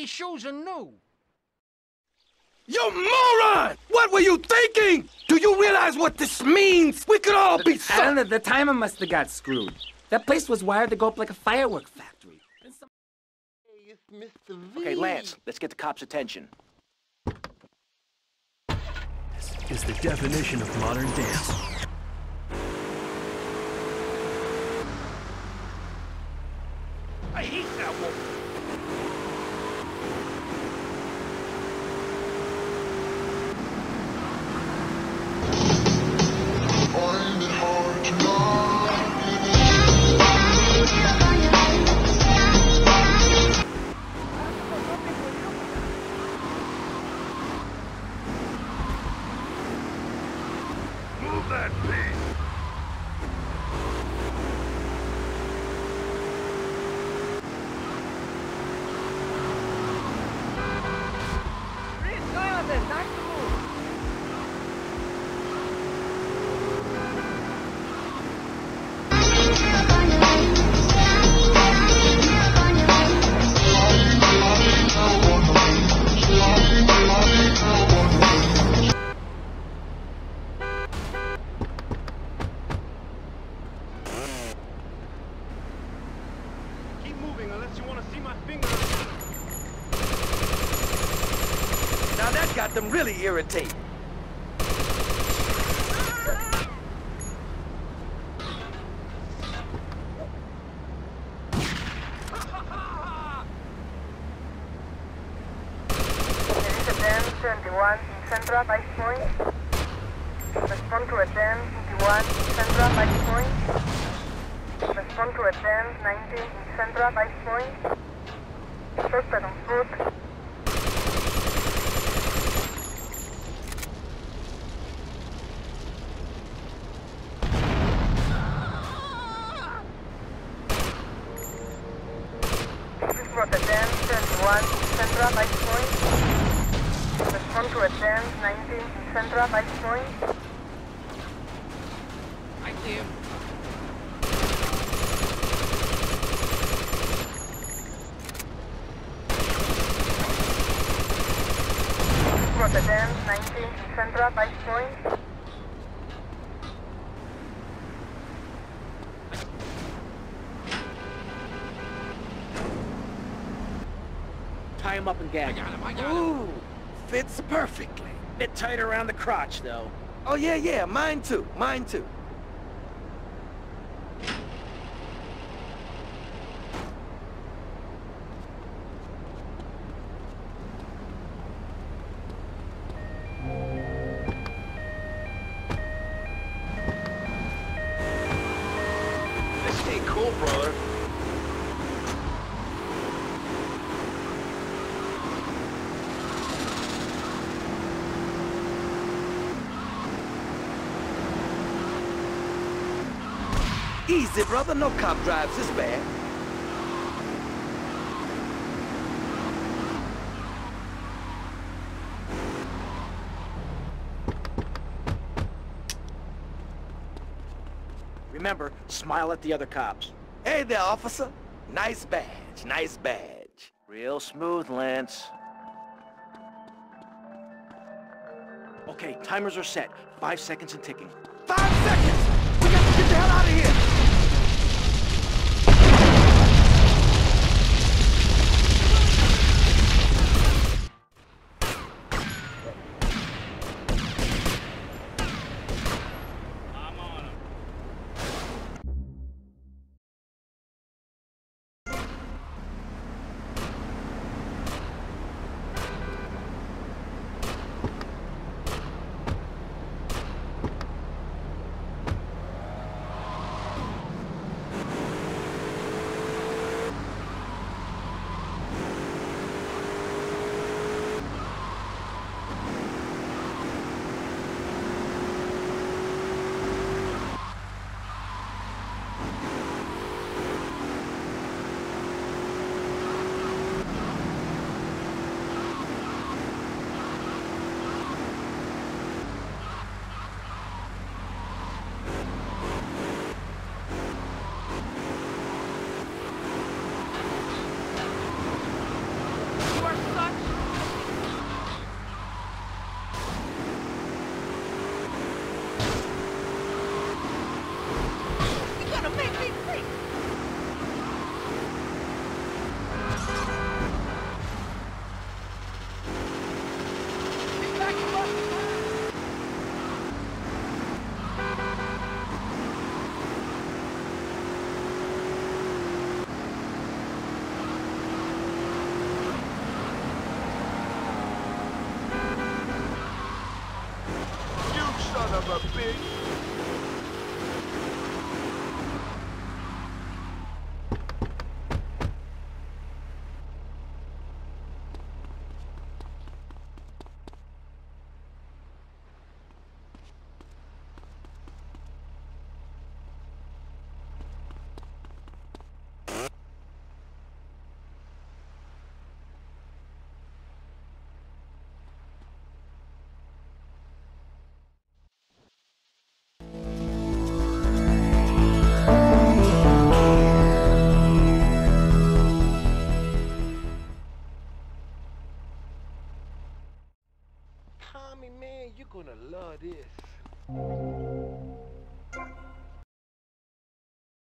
these shoes are new. You moron! What were you thinking? Do you realize what this means? We could all be I don't know, the timer must have got screwed. That place was wired to go up like a firework factory. Hey, it's Mr. V. Okay, Lance, let's get the cops' attention. This is the definition of modern dance. I hate that woman. Find it hard to lie. Move that beat. Keep moving unless you want to see my fingers. Now that got them really irritated. Elizabeth 21 Central 5 Point. Respond to a 10 21 Central 5 Point. Respond to a 10 19 Central 5 Point. Suspect on foot. Please brought a 10 21 Central 5 Point. Respond to a 10 19 Central 5 Point. I do. Brought a 10 19 Central 5 Point. Tie him up and gag him. I got him. Ooh, fits perfectly. Bit tight around the crotch, though. Oh, yeah, mine too, mine too. This ain't cool, brother. Easy, brother, no cop drives this bad. Remember, smile at the other cops. Hey there, officer. Nice badge, nice badge. Real smooth, Lance. Okay, timers are set. 5 seconds and ticking. 5 seconds! We got to get the hell out of here! Tommy, man, you're gonna love this.